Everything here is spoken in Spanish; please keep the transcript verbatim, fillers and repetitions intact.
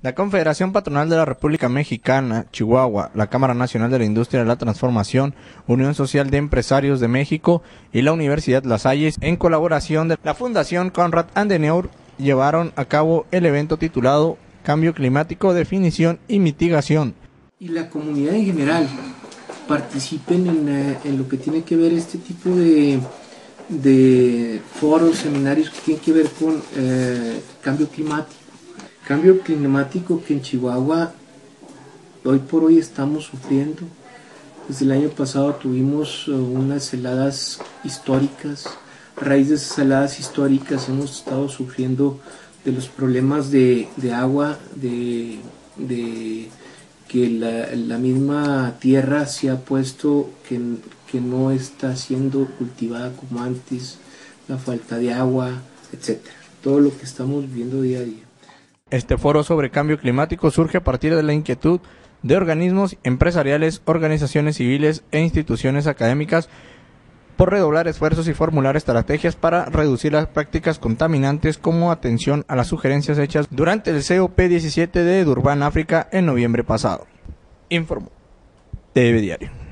La Confederación Patronal de la República Mexicana, Chihuahua, la Cámara Nacional de la Industria de la Transformación, Unión Social de Empresarios de México y la Universidad La Salle, en colaboración de la Fundación Konrad Adenauer, llevaron a cabo el evento titulado Cambio Climático, Definición y Mitigación. Y la comunidad en general participen en, eh, en lo que tiene que ver este tipo de, de foros, seminarios que tienen que ver con eh, cambio climático. Cambio climático que en Chihuahua hoy por hoy estamos sufriendo. Desde el año pasado tuvimos unas heladas históricas. A raíz de esas heladas históricas hemos estado sufriendo de los problemas de, de agua, de, de que la, la misma tierra se ha puesto que, que no está siendo cultivada como antes, la falta de agua, etcétera. Todo lo que estamos viviendo día a día. Este foro sobre cambio climático surge a partir de la inquietud de organismos empresariales, organizaciones civiles e instituciones académicas por redoblar esfuerzos y formular estrategias para reducir las prácticas contaminantes, como atención a las sugerencias hechas durante el C O P diecisiete de Durban, África, en noviembre pasado. Informó T V Diario.